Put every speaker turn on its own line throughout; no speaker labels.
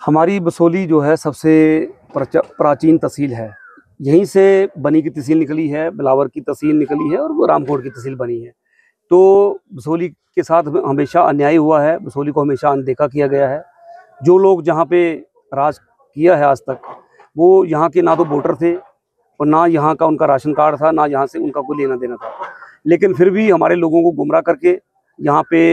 हमारी बसोली जो है सबसे प्राचीन तहसील है। यहीं से बनी की तहसील निकली है, बिलावर की तहसील निकली है और वो रामकोट की तहसील बनी है। तो बसोली के साथ हमेशा अन्याय हुआ है, बसोली को हमेशा अनदेखा किया गया है। जो लोग जहाँ पे राज किया है आज तक, वो यहाँ के ना तो वोटर थे और ना यहाँ का उनका राशन कार्ड था, ना यहाँ से उनका कोई लेना देना था। लेकिन फिर भी हमारे लोगों को गुमराह करके यहाँ पे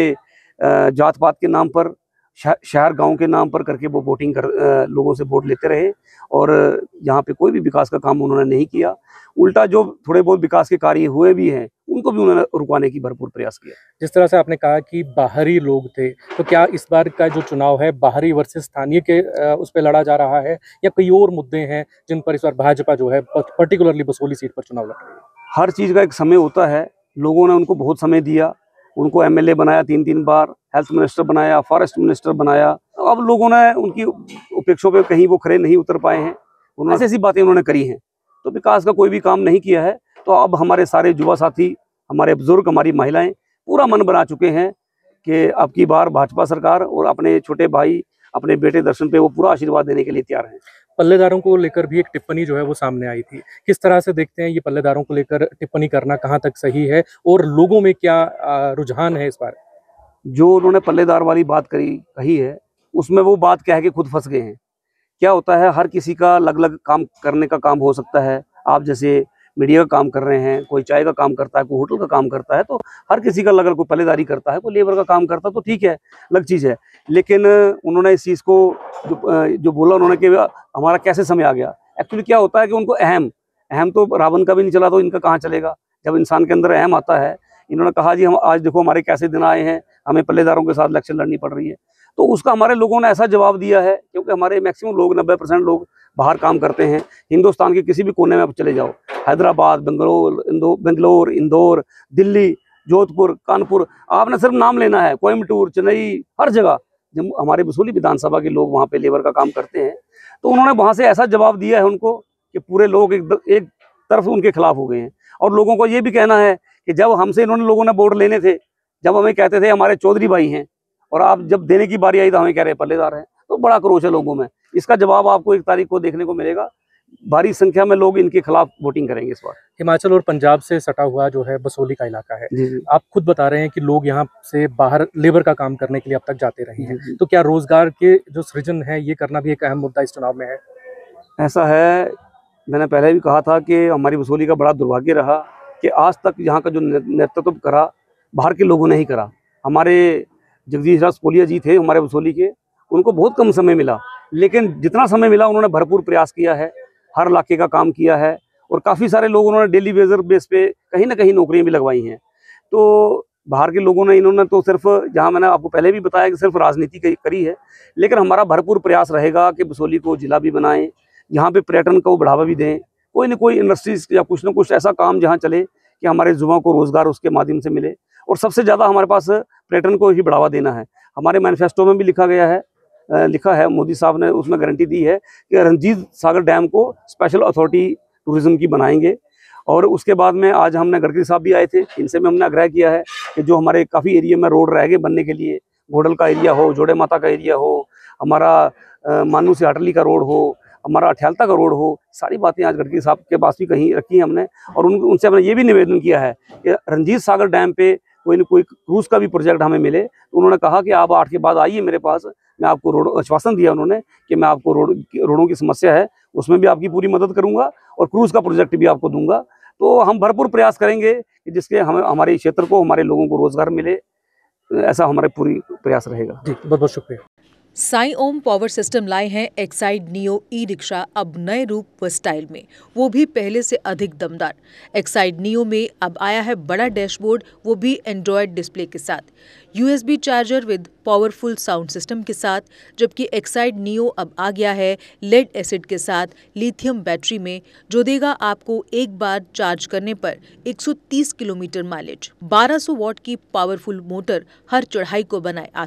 जात पात के नाम पर, शहर गांव के नाम पर करके वो वोटिंग लोगों से वोट लेते रहे और यहाँ पे कोई भी विकास का काम उन्होंने नहीं किया। उल्टा जो थोड़े बहुत विकास के कार्य हुए भी हैं उनको भी उन्होंने रुकवाने की भरपूर प्रयास किया।
जिस तरह से आपने कहा कि बाहरी लोग थे, तो क्या इस बार का जो चुनाव है बाहरी वर्सेस स्थानीय के उस पर लड़ा जा रहा है या कोई और मुद्दे हैं जिन पर इस बार भाजपा जो है पर्टिकुलरली बसोली सीट पर चुनाव लड़ रही है?
हर चीज़ का एक समय होता है। लोगों ने उनको बहुत समय दिया, उनको एमएलए बनाया 3-3 बार, हेल्थ मिनिस्टर बनाया, फॉरेस्ट मिनिस्टर बनाया। अब लोगों ने उनकी उपेक्षों पे कहीं वो खड़े नहीं उतर पाए हैं। उन्होंने ऐसी बातें उन्होंने करी हैं, तो विकास का कोई भी काम नहीं किया है। तो अब हमारे सारे युवा साथी, हमारे बुजुर्ग, हमारी महिलाएं पूरा मन बना चुके हैं कि अब की बार भाजपा सरकार, और अपने छोटे भाई, अपने बेटे दर्शन पे वो पूरा आशीर्वाद देने के लिए तैयार हैं।
पल्लेदारों को लेकर भी एक टिप्पणी जो है वो सामने आई थी। किस तरह से देखते हैं ये पल्लेदारों को लेकर टिप्पणी करना कहाँ तक सही है और लोगों में क्या रुझान है इस बार?
जो उन्होंने पल्लेदार वाली बात कही है, उसमें वो बात कह के खुद फंस गए हैं। क्या होता है, हर किसी का अलग अलग काम करने का काम हो सकता है। आप जैसे मीडिया का काम कर रहे हैं, कोई चाय का काम करता है, कोई होटल का काम करता है, तो हर किसी का अलग अलग, कोई पल्लेदारी करता है, कोई लेबर का काम करता है, तो ठीक है, अलग चीज़ है। लेकिन उन्होंने इस चीज़ को जो बोला उन्होंने कि हमारा कैसे समय आ गया, एक्चुअली क्या होता है कि उनको अहम तो रावण का भी नहीं चला तो इनका कहाँ चलेगा। जब इंसान के अंदर अहम आता है, इन्होंने कहा जी हम आज देखो हमारे कैसे दिन आए हैं, हमें पल्लेदारों के साथ इलेक्शन लड़नी पड़ रही है। तो उसका हमारे लोगों ने ऐसा जवाब दिया है, क्योंकि हमारे मैक्सिमम लोग 90% लोग बाहर काम करते हैं। हिंदुस्तान के किसी भी कोने में आप चले जाओ, हैदराबाद, बेंगलोर, इंदौर, दिल्ली, जोधपुर, कानपुर, आपने सिर्फ नाम लेना है, कोयम्बटूर, चेन्नई, हर जगह जब हमारे बसोली विधानसभा के लोग वहाँ पे लेबर का काम करते हैं। तो उन्होंने वहाँ से ऐसा जवाब दिया है उनको कि पूरे लोग एक तरफ उनके खिलाफ हो गए हैं। और लोगों को ये भी कहना है कि जब हमसे इन्होंने लोगों ने वोट लेने थे, जब हमें कहते थे हमारे चौधरी भाई हैं, और आप जब देने की बारी आई तो हमें कह रहे पल्लेदार हैं, तो बड़ा क्रोश है लोगों में। इसका जवाब आपको 1 तारीख को देखने को मिलेगा। भारी संख्या में लोग इनके खिलाफ वोटिंग करेंगे इस बार।
हिमाचल और पंजाब से सटा हुआ जो है बसोली का इलाका है,
जी।
आप खुद बता रहे हैं कि लोग यहाँ से बाहर लेबर का काम करने के लिए अब तक जाते रहे हैं, तो क्या रोजगार के जो सृजन है ये करना भी एक अहम मुद्दा इस चुनाव में है?
ऐसा है, मैंने पहले भी कहा था कि हमारी बसोली का बड़ा दुर्भाग्य रहा कि आज तक यहाँ का जो नेतृत्व करा, बाहर के लोगों ने ही करा। हमारे जगदीश राज पोलिया जी थे हमारे बसोली के, उनको बहुत कम समय मिला, लेकिन जितना समय मिला उन्होंने भरपूर प्रयास किया है, हर इलाके का काम किया है, और काफ़ी सारे लोग उन्होंने डेली बेस पे कहीं ना कहीं नौकरियां भी लगवाई हैं। तो बाहर के लोगों ने, इन्होंने तो सिर्फ, जहाँ मैंने आपको पहले भी बताया कि सिर्फ राजनीति करी है, लेकिन हमारा भरपूर प्रयास रहेगा कि बसोली को जिला भी बनाएं, यहाँ पे पर्यटन को बढ़ावा भी दें, कोई ना कोई इंडस्ट्रीज या कुछ ना कुछ ऐसा काम जहाँ चले कि हमारे युवाओं को रोजगार उसके माध्यम से मिले। और सबसे ज़्यादा हमारे पास पर्यटन को ही बढ़ावा देना है। हमारे मैनिफेस्टो में भी लिखा है, मोदी साहब ने उसमें गारंटी दी है कि रंजीत सागर डैम को स्पेशल अथॉरिटी टूरिज्म की बनाएंगे। और उसके बाद में आज हमने गडकरी साहब भी आए थे, इनसे में हमने आग्रह किया है कि जो हमारे काफ़ी एरिया में रोड रह गए बनने के लिए, घोडल का एरिया हो, जोड़े माता का एरिया हो, हमारा मानू से हाटली का रोड हो, हमारा अठ्यालता का रोड हो, सारी बातें आज गडकरी साहब के पास भी कहीं रखी हैं हमने। और उनसे हमने ये भी निवेदन किया है कि रंजीत सागर डैम पे कोई न कोई क्रूज का भी प्रोजेक्ट हमें मिले। तो उन्होंने कहा कि आप 8 के बाद आइए मेरे पास, मैं आपको रोड, आश्वासन दिया उन्होंने कि मैं आपको रोडों की समस्या है उसमें भी आपकी पूरी मदद करूंगा और क्रूज का प्रोजेक्ट भी आपको दूंगा। तो हम भरपूर प्रयास करेंगे कि जिसके हमारे क्षेत्र को, हमारे लोगों को रोजगार मिले, ऐसा हमारे पूरी प्रयास रहेगा।
जी, बहुत बहुत शुक्रिया।
साई ओम पावर सिस्टम लाए हैं एक्साइड नियो ई रिक्शा, अब नए रूप व स्टाइल में, वो भी पहले से अधिक दमदार। एक्साइड नियो में अब आया है बड़ा डैशबोर्ड, वो भी एंड्रॉयड डिस्प्ले के साथ, USB charger with powerful sound system के साथ, जबकि एक्साइड नियो अब आ गया है लेड एसिड के साथ लिथियम बैटरी में, जो देगा आपको एक बार चार्ज करने पर 130 किलोमीटर माइलेज। 1200 वॉट की पावरफुल मोटर हर चढ़ाई को बनाए आसान।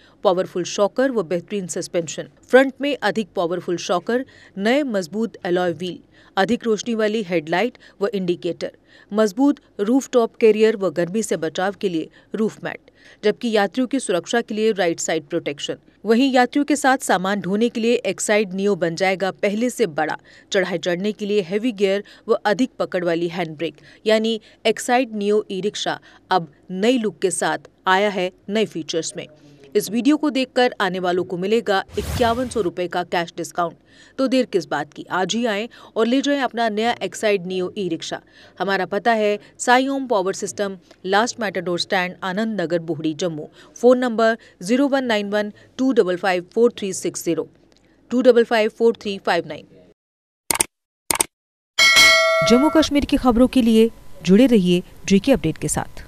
पावरफुल शॉकर व बेहतरीन सस्पेंशन। फ्रंट में अधिक पावरफुल शॉकर, नए मजबूत अलॉय व्हील, अधिक रोशनी वाली हेडलाइट व इंडिकेटर, मजबूत रूफ टॉप कैरियर व गर्मी से बचाव के लिए रूफ मैट, जबकि यात्रियों की सुरक्षा के लिए राइट साइड प्रोटेक्शन। वहीं यात्रियों के साथ सामान ढोने के लिए एक्साइड नियो बन जाएगा पहले से बड़ा, चढ़ाई चढ़ने के लिए हैवी गियर व अधिक पकड़ वाली हैंड ब्रेक। यानी एक्साइड नियो ई रिक्शा अब नई लुक के साथ आया है नए फीचर्स में। इस वीडियो को देखकर आने वालों को मिलेगा 5100 रुपए का कैश डिस्काउंट। तो देर किस बात की, आज ही आएं और ले जाएं अपना नया एक्साइड नियो ई रिक्शा। हमारा पता है Sai Om power system, last matador stand, Anand Nagar, Bohri, Jammu. Phone number 0191 255 4360 255 4359। Jammu Kashmir की खबरों के लिए जुड़े रहिए JK अपडेट के साथ।